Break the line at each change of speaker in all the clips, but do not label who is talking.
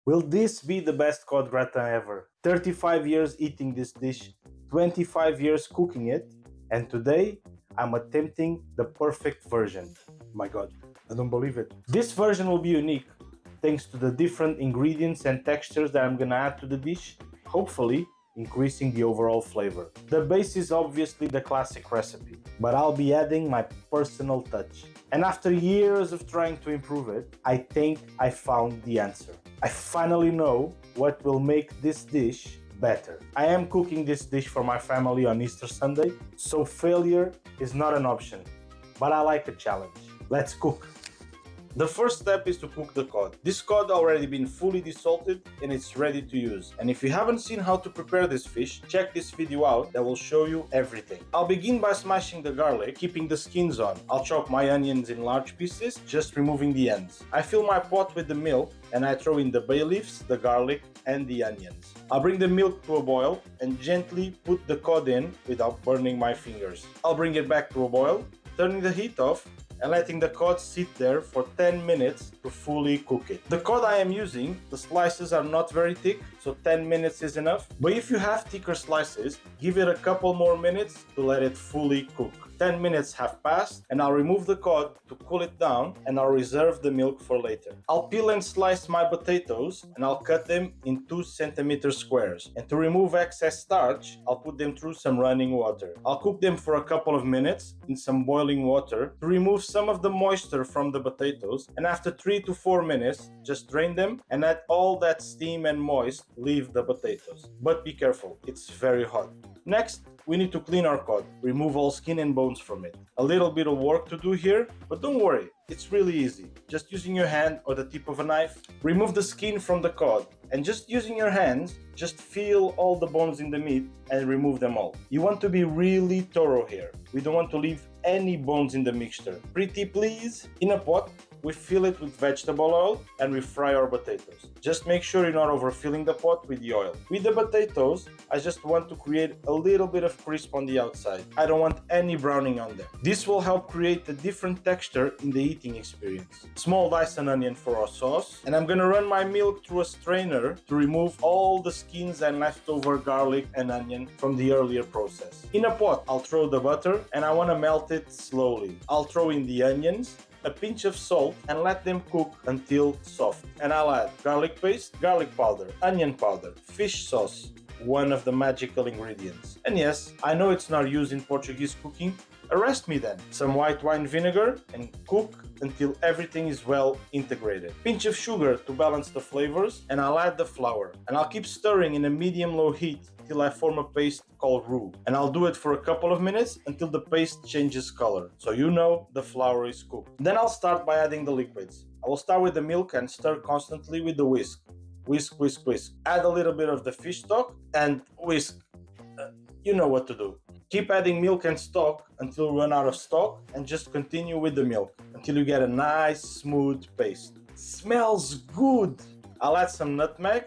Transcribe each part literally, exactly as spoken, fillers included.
Will this be the best cod gratin ever? thirty-five years eating this dish, twenty-five years cooking it, and today I'm attempting the perfect version. My god, I don't believe it. This version will be unique thanks to the different ingredients and textures that I'm gonna add to the dish, hopefully increasing the overall flavor. The base is obviously the classic recipe, but I'll be adding my personal touch. And after years of trying to improve it, I think I found the answer. I finally know what will make this dish better. I am cooking this dish for my family on Easter Sunday, so failure is not an option, but I like a challenge. Let's cook. The first step is to cook the cod. This cod already been fully desalted and it's ready to use. And if you haven't seen how to prepare this fish, check this video out that will show you everything. I'll begin by smashing the garlic, keeping the skins on. I'll chop my onions in large pieces, just removing the ends. I fill my pot with the milk and I throw in the bay leaves, the garlic and the onions. I'll bring the milk to a boil and gently put the cod in without burning my fingers. I'll bring it back to a boil, turning the heat off and letting the cod sit there for ten minutes to fully cook it. The cod I am using, the slices are not very thick, so ten minutes is enough. But if you have thicker slices, give it a couple more minutes to let it fully cook. ten minutes have passed and I'll remove the cod to cool it down and I'll reserve the milk for later. I'll peel and slice my potatoes and I'll cut them in two centimeter squares. And to remove excess starch, I'll put them through some running water. I'll cook them for a couple of minutes in some boiling water to remove some of the moisture from the potatoes, and after three to four minutes, just drain them and let all that steam and moist leave the potatoes. But be careful, it's very hot. Next, we need to clean our cod, remove all skin and bones from it. A little bit of work to do here, but don't worry, it's really easy. Just using your hand or the tip of a knife, remove the skin from the cod, and just using your hands, just feel all the bones in the meat and remove them all. You want to be really thorough here. We don't want to leave any bones in the mixture. Pretty please. In a pot, we fill it with vegetable oil and we fry our potatoes. Just make sure you're not overfilling the pot with the oil. With the potatoes, I just want to create a little bit of crisp on the outside. I don't want any browning on them. This will help create a different texture in the eating experience. Small diced onion for our sauce, and I'm gonna run my milk through a strainer to remove all the skins and leftover garlic and onion from the earlier process. In a pot, I'll throw the butter and I wanna melt it slowly. I'll throw in the onions, a pinch of salt and let them cook until soft. And I'll add garlic paste, garlic powder, onion powder, fish sauce, one of the magical ingredients. And yes, I know it's not used in Portuguese cooking. Arrest me then. Some white wine vinegar and cook until everything is well integrated. Pinch of sugar to balance the flavors, and I'll add the flour. And I'll keep stirring in a medium-low heat till I form a paste called roux. And I'll do it for a couple of minutes until the paste changes color, so you know the flour is cooked. Then I'll start by adding the liquids. I will start with the milk and stir constantly with the whisk. Whisk, whisk, whisk. Add a little bit of the fish stock and whisk. Uh, you know what to do. Keep adding milk and stock until you run out of stock, and just continue with the milk until you get a nice smooth paste. Smells good! I'll add some nutmeg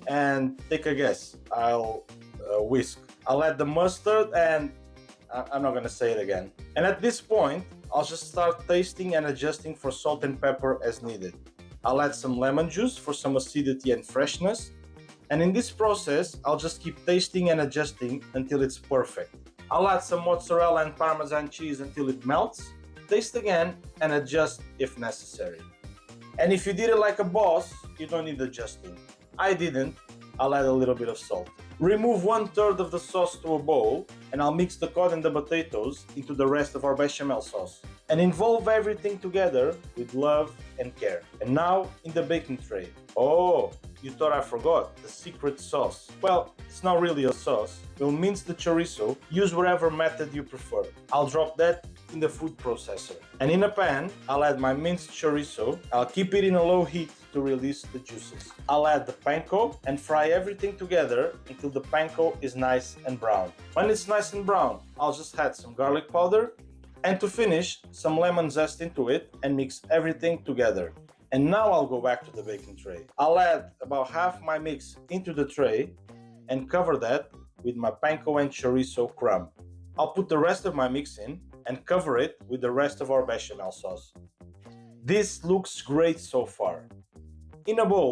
and take a guess. I'll uh, whisk. I'll add the mustard and I I'm not gonna say it again. And at this point, I'll just start tasting and adjusting for salt and pepper as needed. I'll add some lemon juice for some acidity and freshness. And in this process, I'll just keep tasting and adjusting until it's perfect. I'll add some mozzarella and parmesan cheese until it melts, taste again, and adjust if necessary. And if you did it like a boss, you don't need adjusting. I didn't. I'll add a little bit of salt. Remove one third of the sauce to a bowl, and I'll mix the cod and the potatoes into the rest of our bechamel sauce. And involve everything together with love and care. And now in the baking tray. Oh, you thought I forgot the secret sauce. Well, it's not really a sauce. We'll mince the chorizo, use whatever method you prefer. I'll drop that in the food processor. And in a pan, I'll add my minced chorizo. I'll keep it in a low heat to release the juices. I'll add the panko and fry everything together until the panko is nice and brown. When it's nice and brown, I'll just add some garlic powder, and to finish, some lemon zest into it and mix everything together. And now I'll go back to the baking tray. I'll add about half my mix into the tray and cover that with my panko and chorizo crumb. I'll put the rest of my mix in and cover it with the rest of our bechamel sauce. This looks great so far. In a bowl,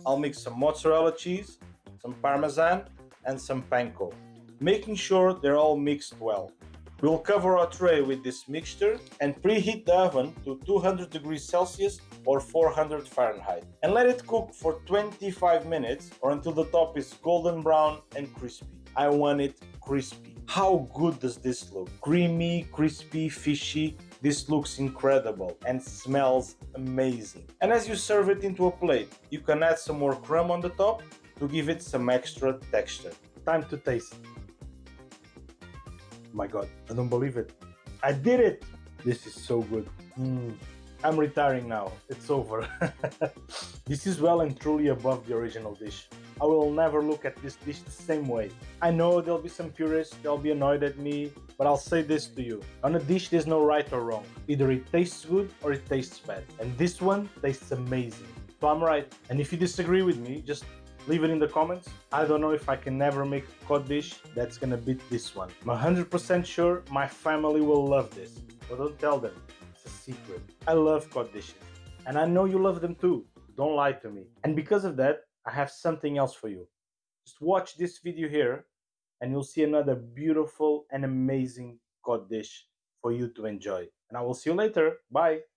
I'll mix some mozzarella cheese, some parmesan, and some panko, making sure they're all mixed well. We'll cover our tray with this mixture and preheat the oven to two hundred degrees Celsius or four hundred Fahrenheit and let it cook for twenty-five minutes or until the top is golden brown and crispy. I want it crispy. How good does this look? Creamy, crispy, fishy. This looks incredible and smells amazing. And as you serve it into a plate, you can add some more crumb on the top to give it some extra texture. Time to taste. My God, I don't believe it. I did it! This is so good. Mm. I'm retiring now. It's over. This is well and truly above the original dish. I will never look at this dish the same way. I know there'll be some purists, they'll be annoyed at me, but I'll say this to you. On a dish, there's no right or wrong. Either it tastes good or it tastes bad. And this one tastes amazing. So I'm right. And if you disagree with me, just leave it in the comments. I don't know if I can ever make a cod dish that's gonna beat this one. I'm one hundred percent sure my family will love this. But don't tell them, it's a secret. I love cod dishes. And I know you love them too. Don't lie to me. And because of that, I have something else for you. Just watch this video here and you'll see another beautiful and amazing cod dish for you to enjoy. And I will see you later. Bye.